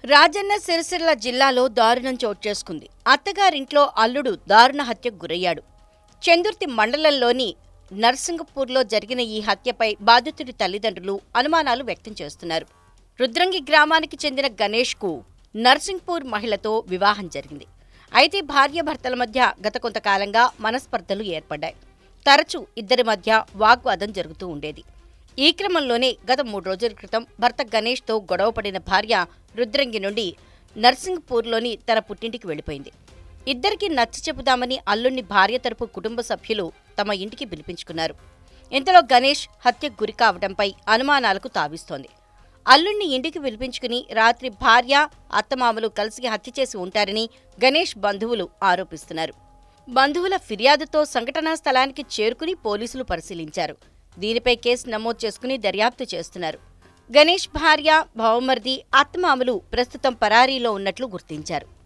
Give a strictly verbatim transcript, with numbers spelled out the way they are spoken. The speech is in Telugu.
రాజన్న సిరిసిల్ల జిల్లాలో దారుణం చోటు చేసుకుంది. అత్తగారింట్లో అల్లుడు దారుణ హత్యకు గురయ్యాడు. చందుర్తి మండలంలోని నర్సింగపూర్లో జరిగిన ఈ హత్యపై బాధితుడి తల్లిదండ్రులు అనుమానాలు వ్యక్తం చేస్తున్నారు. రుద్రంగి గ్రామానికి చెందిన గణేష్కు నర్సింగ్పూర్ మహిళతో వివాహం జరిగింది. అయితే భార్యాభర్తల మధ్య గత కొంతకాలంగా మనస్పర్ధలు ఏర్పడ్డాయి. తరచూ ఇద్దరి మధ్య వాగ్వాదం జరుగుతూ ఉండేది. ఈ క్రమంలోనే గత మూడు రోజుల క్రితం భర్త గణేష్తో గొడవపడిన భార్య రుద్రంగి నుండి నర్సింగ్పూర్లోని తన పుట్టింటికి వెళ్లిపోయింది. ఇద్దరికీ నచ్చ చెబుదామని అల్లుణ్ణి భార్య తరపు కుటుంబ సభ్యులు తమ ఇంటికి పిలిపించుకున్నారు. ఇంతలో గణేష్ హత్యకు గురి కావడంపై అనుమానాలకు తావిస్తోంది. అల్లుణ్ణి ఇంటికి పిలిపించుకుని రాత్రి భార్య అత్తమామలు కలిసి హత్య చేసి ఉంటారని గణేష్ బంధువులు ఆరోపిస్తున్నారు. బంధువుల ఫిర్యాదుతో సంఘటనా స్థలానికి చేరుకుని పోలీసులు పరిశీలించారు. దీనిపై కేసు నమోదు చేసుకుని దర్యాప్తు చేస్తున్నారు. గణేష్ భార్య, బావమర్ది, అత్తమామలు ప్రస్తుతం పరారీలో ఉన్నట్లు గుర్తించారు.